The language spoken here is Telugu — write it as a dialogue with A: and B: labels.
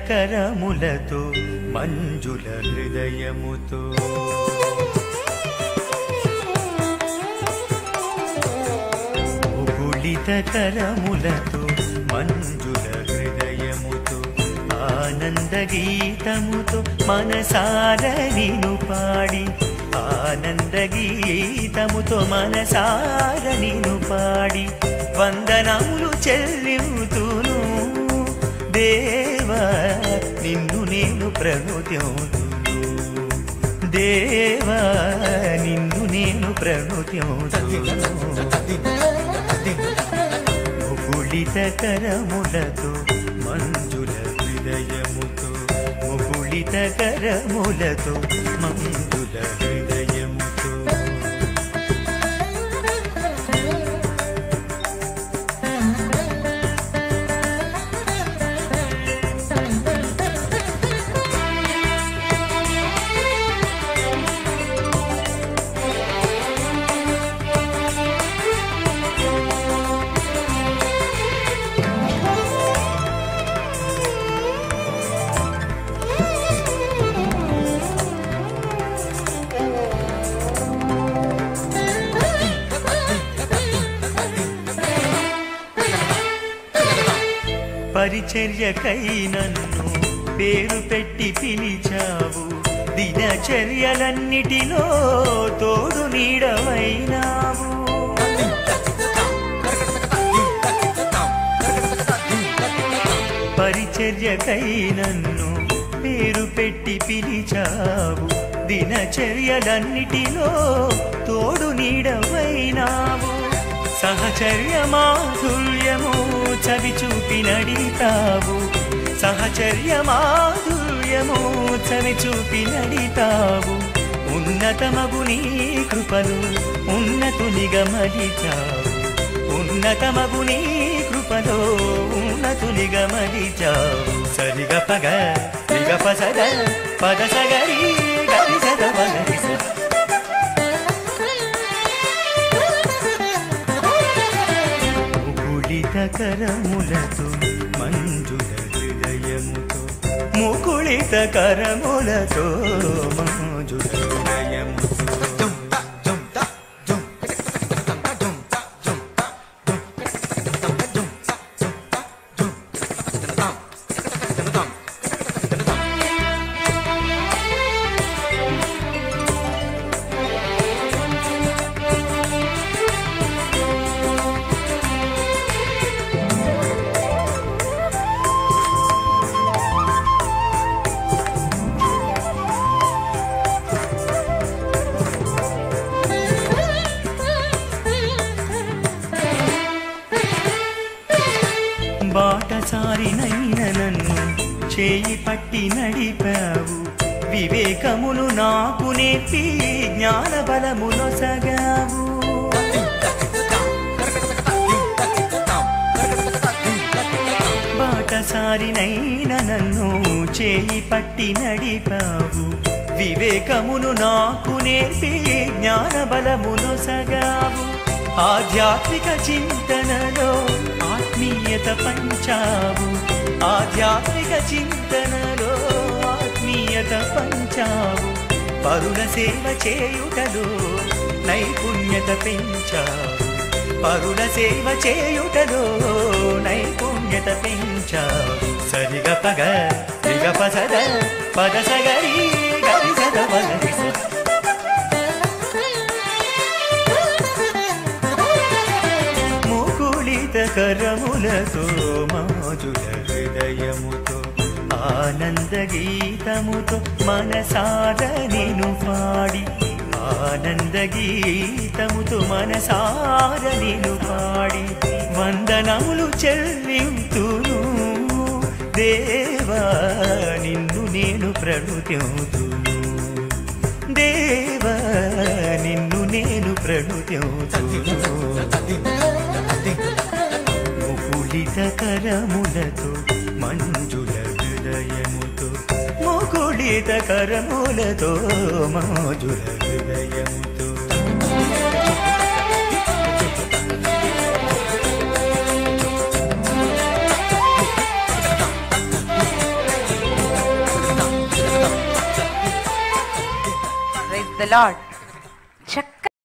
A: కరములతో మంజుల హృదయముతో ముకుళిత కరములతో మంజుల హృదయముతో ఆనంద గీతముతో మనసార నిను పాడి ఆనంద గీతముతో మనసార నిను పాడి వందనములు చెల్లింతును దేవా నిన్ను నేను ప్రణుత్యోతును దేవా నిన్ను నేను ప్రణుత్యోతును ముకుళిత కరములతో మంజుల హృదయముతో ముకుళిత కరములతో మంజుల హృదయముతో పరిచర్యకై నన్ను పేరు పెట్టి పిలిచావు దినచర్యలన్నిటిలో తోడు నీడవైనావు పరిచర్యకై నన్ను పేరు పెట్టి పిలిచావు దినచర్యలన్నిటిలో తోడు నీడవైనావు సహచర్య మాధుర్యము చవి చూపి నడితావు సహచర్య మాధుర్యము చవి చూపి నడితావు ఉన్నతమగు నీ కృపలు ఉన్నతునిగా మలిచావు ఉన్నతమగు నీ కృపలో ఉన్నతునిగా మలిచావు సరిగ పగ రిగ పసద పద సగరి గరి సద వగరి స కరములతో మంజుల హృదయముతో ముకుళిత కరములతో మంజుల హృదయముతో బాటసారినైన నన్ను చేయి పట్టి నడిపావు వివేకమును నాకు నేర్పి జ్ఞాన బలమునొసగావు బాటసారినైన నన్ను చేయి పట్టి నడిపావు వివేకమును నాకు నేర్పి జ్ఞాన బలమునొసగావు ఆధ్యాత్మిక చింతనలో ఆత్మీయత పంచావు ఆధ్యాత్మిక చింతనలో ఆత్మీయత పంచావు పరుల సేవ చేయుటలో నైపుణ్యత పెంచావు పరుల సేవ చేయుటలో నైపుణ్యత పెంచావు సరిగ పగ రిగ పసద పద సగరి గరి సద వగరి స కరములతో మాజుల హృదయముతో ఆనంద గీతముతో మనసార నిను పాడి ఆనంద గీతముతో మనసార నిను పాడి వందనములు చెల్లింతును దేవా నిన్ను నేను ప్రణుత్యోతును దేవా నిన్ను నేను ప్రణుత్యోతును ముకుళిత కరములతో మంజుల హృదయముతో ముకుళిత కరములతో మంజుల హృదయముతో
B: ద లార్డ్. చక్క